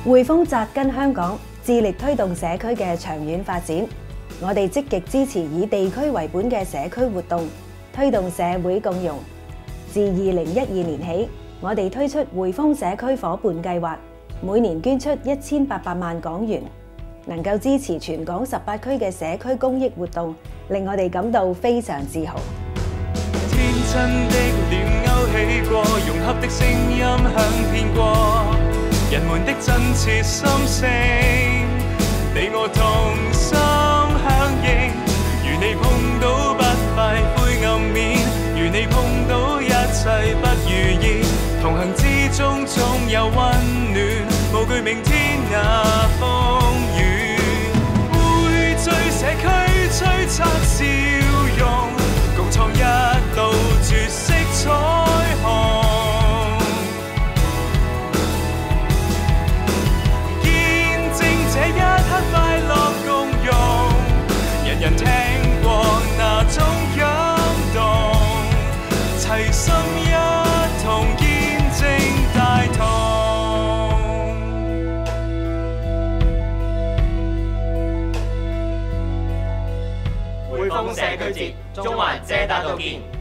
匯豐扎根香港，致力推動社區嘅長遠發展。我哋積極支持以地區為本嘅社區活動，推動社會共融。自2012年起，我哋推出匯豐社區夥伴計劃，每年捐出1800萬港元，能夠支持全港18區嘅社區公益活動，令我哋感到非常自豪。 天真的臉勾起過，融合的聲音響遍過，人們的真切心聲，你我同心響應。如你碰到不快灰暗面，如你碰到一切不如意，同行之中總有溫暖，無懼明天那風雨。匯聚社區璀璨笑容，共創一道絕色彩虹。見證這一刻快樂共融，人人聽過那種感動，齊心一同見證大同。 匯豐社區節，中環遮打道見。